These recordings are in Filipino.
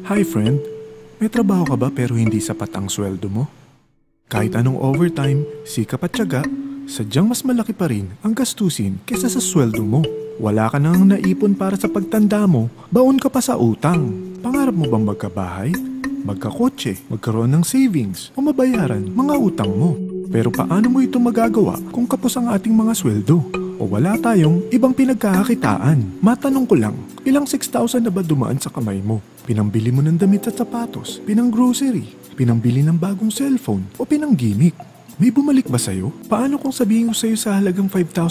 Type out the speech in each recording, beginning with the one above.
Hi friend, may trabaho ka ba pero hindi sapat ang sweldo mo? Kahit anong overtime, sikap at tiyaga, sadyang mas malaki pa rin ang gastusin kesa sa sweldo mo. Wala ka nang naipon para sa pagtanda mo, baon ka pa sa utang. Pangarap mo bang magkabahay, magkakotse, magkaroon ng savings o mabayaran mga utang mo? Pero paano mo ito magagawa kung kapos ang ating mga sweldo? O wala tayong ibang pinagkakakitaan? Matanong ko lang, ilang 6,000 na ba dumaan sa kamay mo? Pinambili mo ng damit at sapatos, pinang grocery, pinambili ng bagong cellphone o pinang gimmick? May bumalik ba sa'yo? Paano kung sabihin ko sa'yo sa halagang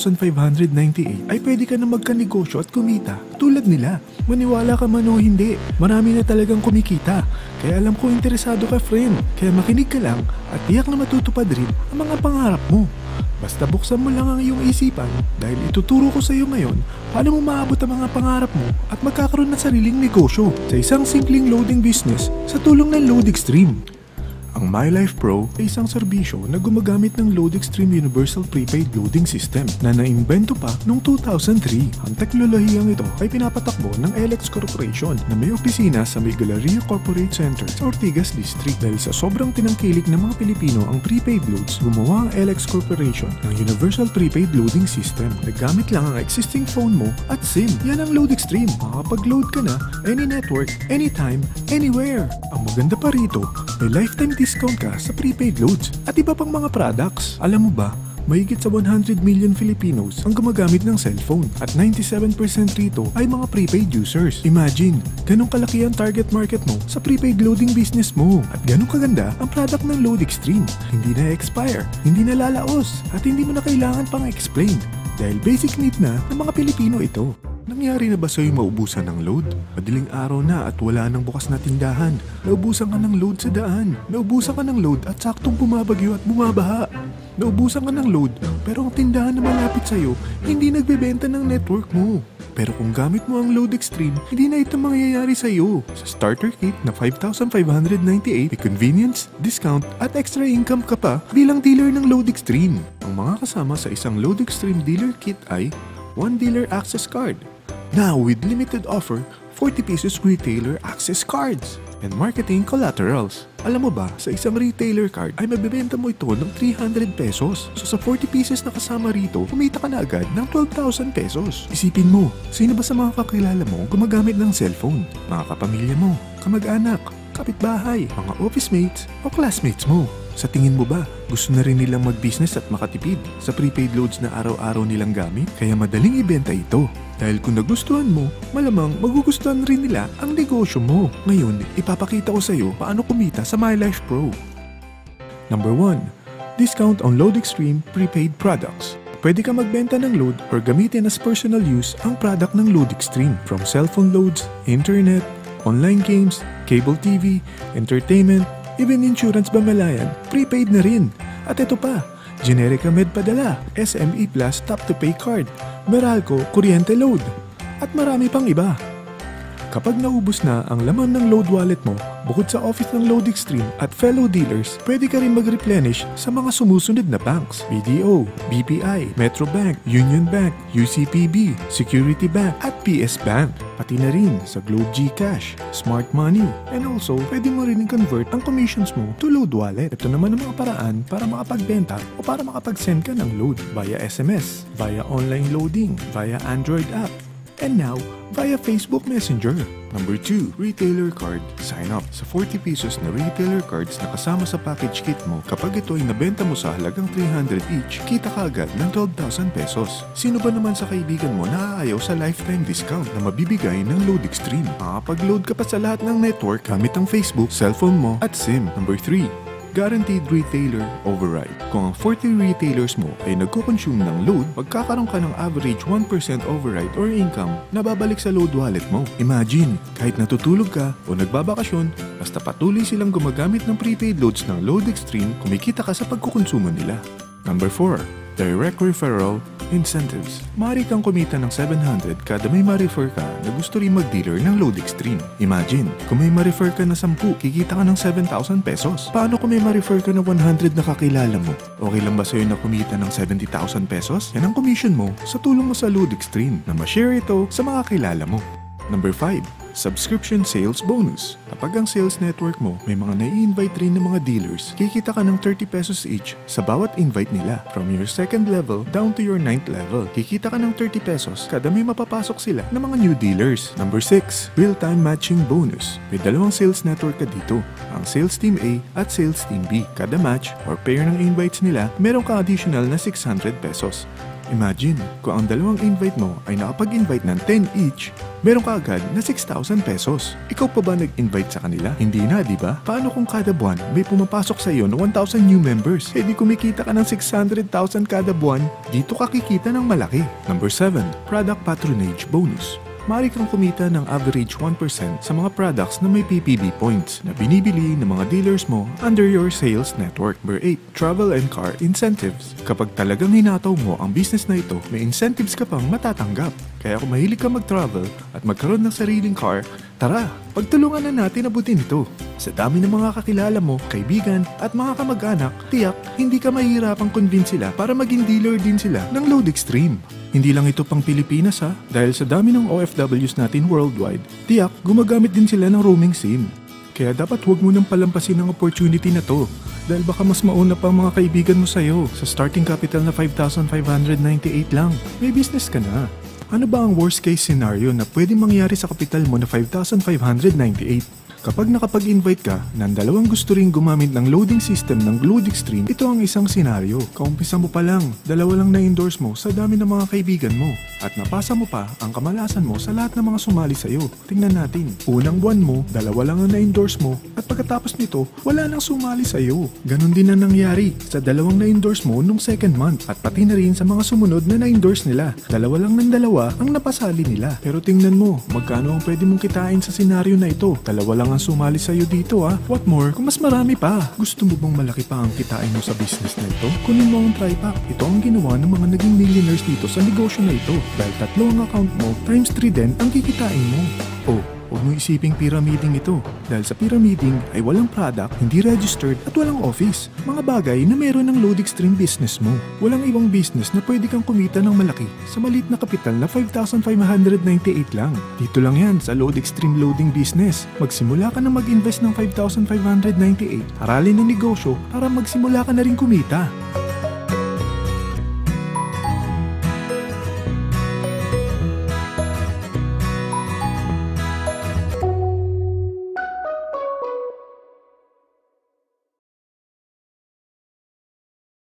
5,598 ay pwede ka na magkanegosyo at kumita? Tulad nila, maniwala ka man o hindi, marami na talagang kumikita. Kaya alam ko interesado ka friend, kaya makinig ka lang at tiyak na matutupad rin ang mga pangarap mo. Basta buksan mo lang ang iyong isipan dahil ituturo ko sa iyo ngayon paano mo maabot ang mga pangarap mo at magkakaroon ng sariling negosyo sa isang simpleng loading business sa tulong ng LoadExtreme. Ang MyLife Pro ay isang serbisyo na gumagamit ng LoadExtreme Universal Prepaid Loading System na naimbento pa noong 2003. Ang teknolohiyang ito ay pinapatakbo ng LX Corporation na may opisina sa May Galleria Corporate Center sa Ortigas District. Dahil sa sobrang tinangkilik ng mga Pilipino ang prepaid loads, gumawa ang LX Corporation ng Universal Prepaid Loading System. Naggamit lang ang existing phone mo at SIM. Yan ang LoadExtreme. Makakapag-load ka na any network, anytime, anywhere. Ang maganda pa rito, may lifetime discount ka sa prepaid loads at iba pang mga products. Alam mo ba, mahigit sa 100 million Filipinos ang gumagamit ng cellphone at 97% rito ay mga prepaid users. Imagine, ganun kalaki ang target market mo sa prepaid loading business mo at ganun kaganda ang product ng LoadExtreme. Hindi na expire, hindi na lalaos at hindi mo na kailangan pang explain dahil basic need na ng mga Pilipino ito. Nangyari na ba sa'yo maubusan ng load? Madaling araw na at wala nang bukas na tindahan. Naubusan ka ng load sa daan. Naubusan ka ng load at saktong bumabagyo at bumabaha. Naubusan ka ng load pero ang tindahan na malapit sa'yo hindi nagbebenta ng network mo. Pero kung gamit mo ang LoadExtreme, hindi na ito mangyayari sa'yo. Sa starter kit na 5,598, may convenience, discount at extra income ka pa bilang dealer ng LoadExtreme. Ang mga kasama sa isang LoadExtreme dealer kit ay 1 dealer access card. Now with limited offer, 40 pesos retailer access cards and marketing collaterals. Alam mo ba, sa isang retailer card ay mabibenta mo ito ng 300 pesos. So sa 40 pieces na kasama rito, kumita ka na agad ng 12,000 pesos. Isipin mo, sino ba sa mga kakilala mo gumagamit ng cellphone? Mga kapamilya mo, kamag-anak, kapitbahay, mga office mates o classmates mo. Sa tingin mo ba, gusto na rin nilang mag-business at makatipid sa prepaid loads na araw-araw nilang gamit? Kaya madaling ibenta ito. Dahil kung nagustuhan mo, malamang magugustuhan rin nila ang negosyo mo. Ngayon, ipapakita ko sa iyo paano kumita sa MyLife Pro. Number 1. Discount on LoadExtreme prepaid products. Pwede ka magbenta ng load or gamitin as personal use ang product ng LoadExtreme. From cellphone loads, internet, online games, cable TV, entertainment, even insurance bamalayan, prepaid na rin. At ito pa, Generica Med Padala, SME Plus Tap to Pay Card, Meralco Kuryente Load, at marami pang iba. Kapag naubos na ang laman ng load wallet mo, bukod sa office ng LoadExtreme at fellow dealers, pwede ka rin mag-replenish sa mga sumusunod na banks: BDO, BPI, Metro Bank, Union Bank, UCPB, Security Bank, at PS Bank. Pati na rin sa Globe GCash, Smart Money, and also pwede mo rin i-convert ang commissions mo to load wallet. Ito naman ang mga paraan para makapagbenta o para makapag-send ka ng load via SMS, via online loading, via Android app, and now via Facebook Messenger. Number 2, retailer card. Sign up sa 40 pesos na retailer cards na kasama sa package kit mo. Kapag ito ay nabenta mo sa halagang 300 each, kita ka agad ng 12,000 pesos. Sino ba naman sa kaibigan mo na aayaw sa lifetime discount na mabibigay ng LoadExtreme? Makakapag-load ka pa sa lahat ng network gamit ang Facebook, cellphone mo at SIM. Number 3, Guaranteed Retailer Override. Kung ang 40 retailers mo ay nagko-consume ng load, magkakaroon ka ng average 1% override or income na babalik sa load wallet mo. Imagine, kahit natutulog ka o nagbabakasyon, basta patuloy silang gumagamit ng prepaid loads ng LoadExtreme, kumikita ka sa pagkukonsumo nila. Number 4, Direct Referral Incentives. Maaari kang kumita ng 700 kada may ma-refer ka na gusto rin mag-dealer ng LoadExtreme. Imagine, kung may ma-refer ka na 10, kikita ka ng 7,000 pesos. Paano kung may ma-refer ka na 100 na kakilala mo? Okay lang ba sa'yo na kumita ng 70,000 pesos? Yan ang commission mo sa tulong mo sa LoadExtreme na ma-share ito sa mga kilala mo. Number 5, Subscription Sales Bonus. Kapag ang sales network mo may mga nai-invite rin ng mga dealers, kikita ka ng 30 pesos each sa bawat invite nila. From your second level down to your 9th level, kikita ka ng 30 pesos kada may mapapasok sila ng mga new dealers. Number 6, Real-Time Matching Bonus. May dalawang sales network ka dito, ang Sales Team A at Sales Team B. Kada match or pair ng invites nila, meron ka additional na 600 pesos. Imagine, kung ang dalawang invite mo ay nakapag-invite ng 10 each, meron ka agad na 6,000 pesos. Ikaw pa ba nag-invite sa kanila? Hindi na, di ba? Paano kung kada buwan may pumapasok sa iyo na 1,000 new members? Eh di kumikita ka ng 600,000 kada buwan, dito ka kikita ng malaki. Number 7, Product Patronage Bonus. Maaari kang kumita ng average 1% sa mga products na may PPB points na binibili ng mga dealers mo under your sales network. Number 8, Travel and Car Incentives. Kapag talagang hinataw mo ang business na ito, may incentives ka pang matatanggap. Kaya kung mahilig ka mag-travel at magkaroon ng sariling car, tara, pagtulungan na natin abutin ito. Sa dami ng mga kakilala mo, kaibigan at mga kamag-anak, tiyak hindi ka mahihirapang convince sila para maging dealer din sila ng Load Extreme. Hindi lang ito pang Pilipinas dahil sa dami ng OFWs natin worldwide, tiyak gumagamit din sila ng roaming SIM. Kaya dapat huwag mo nang palampasin ang opportunity na to dahil baka mas mauna pa ang mga kaibigan mo sa'yo sa starting capital na 5,598 lang. May business ka na. Ano ba ang worst case scenario na pwedeng mangyari sa kapital mo na 5,598? Kapag nakapag-invite ka ng dalawang gusto ring gumamit ng loading system ng Load Extreme, ito ang isang senaryo. Kaumpisa mo pa lang, dalawa lang na-endorse mo sa dami ng mga kaibigan mo. At napasa mo pa ang kamalasan mo sa lahat ng mga sumali sa'yo. Tingnan natin, unang buwan mo, dalawa lang ang na-endorse mo at pagkatapos nito, wala nang sumali sa'yo. Ganon din ang nangyari sa dalawang na-endorse mo nung second month at pati na rin sa mga sumunod na na-endorse nila. Dalawa lang ng dalawa ang napasali nila. Pero tingnan mo, magkano ang pwede mong kitain sa senaryo na ito? Dalawa lang ang sumali sa'yo dito What more, kung mas marami pa. Gusto mo bang malaki pa ang kitain mo sa business na ito? Kunin mo ang TriPack. Ito ang ginawa ng mga naging millionaires dito sa negosyo na ito. Dahil 3 ang account mo, times 3 din ang kikitain mo. Huwag mo isiping pyramiding ito dahil sa pyramiding ay walang product, hindi registered at walang office. Mga bagay na meron ng Load Extreme business mo. Walang ibang business na pwede kang kumita ng malaki sa maliit na kapital na 5,598 lang. Dito lang yan sa Load Extreme Loading Business. Magsimula ka na mag-invest ng 5,598. Aralin ang negosyo para magsimula ka na rin kumita.